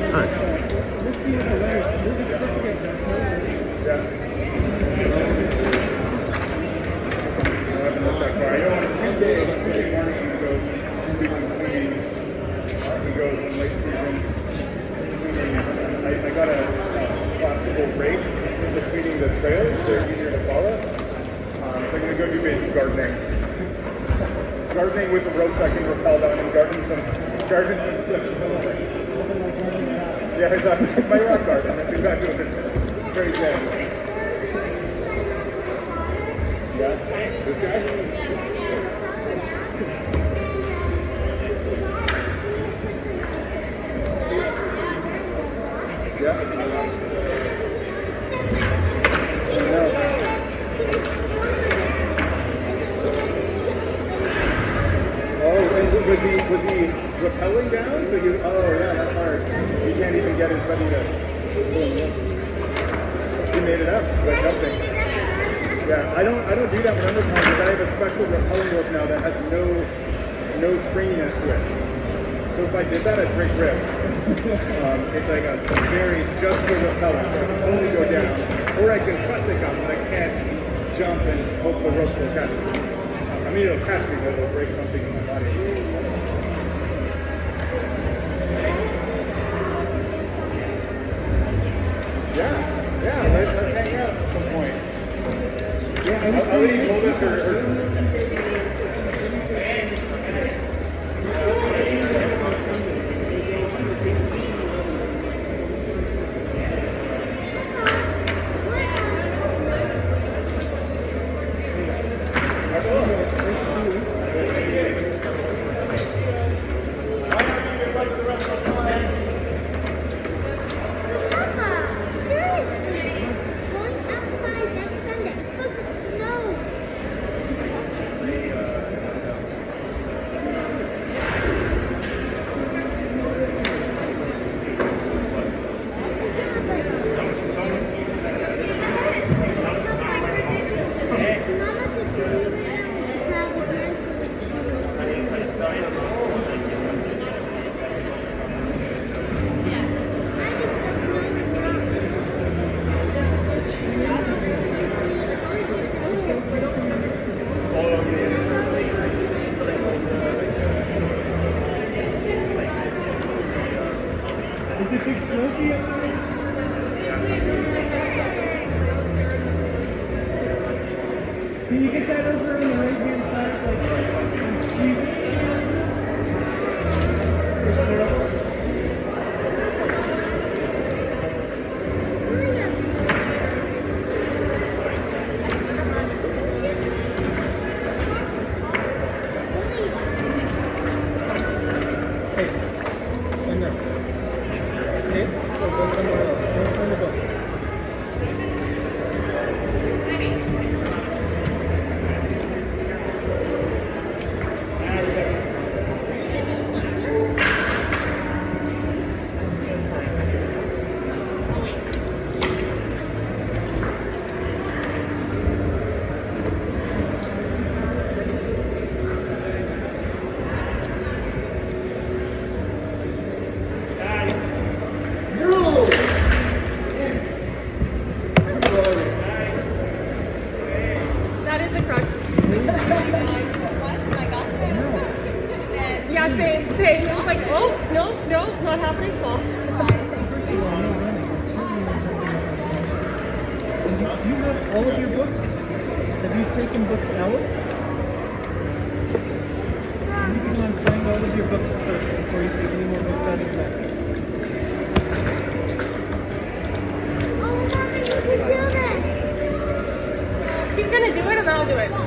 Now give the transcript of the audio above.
Alright. I got a flexible rake in between the trails. They're easier to follow. So I'm going to go do basic gardening. Gardening with the ropes I can rappel down and garden some clips. Yeah, exactly. It's my rock garden. That's exactly what it is. Very zen. Yeah, this guy? Yeah. Was he rappelling down? So you, oh yeah, that's hard. You can't even get his buddy to. He made it up by jumping. Yeah, I don't do that when underpants because I have a special rappelling rope now that has no springiness to it. So if I did that, I'd break ribs. It's like a variance just for rappelling, so I can only go down, or I can press it up, but I can't jump and hope the rope will catch me. I mean, it'll catch me, but it'll break something in my body. Yeah, let's hang out at some point. Yeah, I already told us Is it big smoky up there? Can you get that over on the right hand side? Like, squeeze it? Hey, enough. Sit or go somewhere else. Don't turn the book. Yeah, same. It was like, oh, no, it's not happening. Fall. Do you have all of your books? Have you taken books out? You need to go and find all of your books first before you take any more books out of the bag. Oh, Mommy, you can do this. He's gonna do it and I'll do it.